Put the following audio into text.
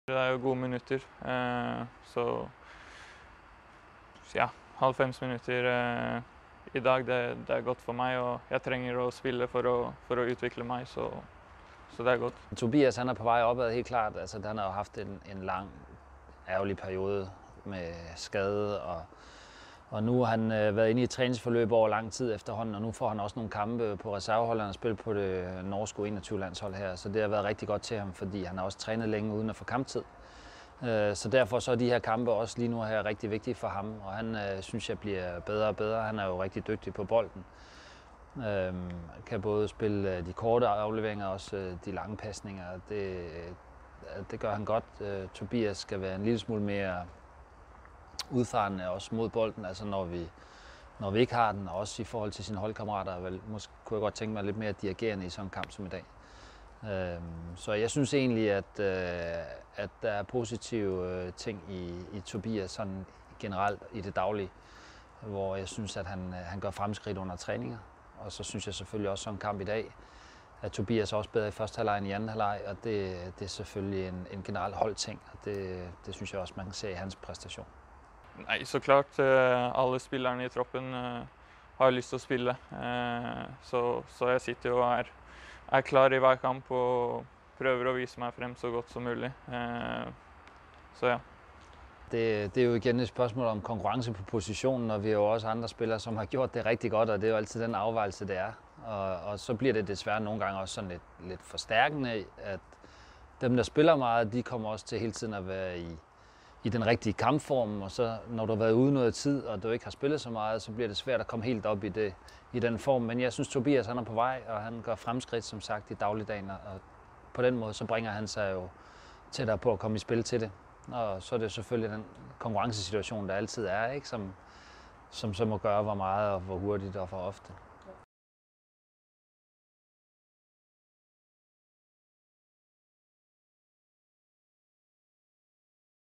Det er jo gode minutter, så ja, 90 minutter i dag det er godt for mig, og jeg trenger at spille for at udvikle mig, så det er godt. Tobias han er på vej opad helt klart. Altså, han har jo haft en lang, ærgerlig periode med skade, og nu har han været inde i et træningsforløb over lang tid efterhånden, og nu får han også nogle kampe på reserveholderne og spil på det norske 21-landshold her, så det har været rigtig godt til ham, fordi han har også trænet længe uden at få kamptid. Så derfor så er de her kampe også lige nu her rigtig vigtige for ham, og han synes jeg bliver bedre og bedre. Han er jo rigtig dygtig på bolden. Kan både spille de korte afleveringer og også de lange pasninger. Det gør han godt. Tobias skal være en lille smule mere udfarende også mod bolden, altså når vi ikke har den, og også i forhold til sine holdkammerater. Måske kunne jeg godt tænke mig lidt mere dirigerende i sådan en kamp som i dag. Så jeg synes egentlig, at der er positive ting i Tobias sådan generelt i det daglige, hvor jeg synes, at han gør fremskridt under træninger. Og så synes jeg selvfølgelig også sådan en kamp i dag, at Tobias er også bedre i første halvleg end i anden halvleg, og det er selvfølgelig en generel holdting, og det synes jeg også, man kan se i hans præstation. Nej, så klart. Alle spillerne i troppen har lyst til at spille, så jeg sitter jo og er klar i hver kamp og prøver at vise mig frem så godt som muligt. Så ja. Det er jo igen et spørgsmål om konkurrence på positionen, og vi har jo også andre spillere, som har gjort det rigtig godt, og det er jo altid den afvejelse, det er. Og så bliver det desværre nogle gange også sådan lidt forstærkende, at dem, der spiller meget, de kommer også til hele tiden at være i den rigtige kampform, og så når du har været ude noget tid, og du ikke har spillet så meget, så bliver det svært at komme helt op i den form. Men jeg synes, Tobias han er på vej, og han gør fremskridt, som sagt, i dagligdagen, og på den måde, så bringer han sig jo tættere på at komme i spil til det. Og så er det selvfølgelig den konkurrencesituation, der altid er, ikke? Som så må gøre, hvor meget og hvor hurtigt og hvor ofte.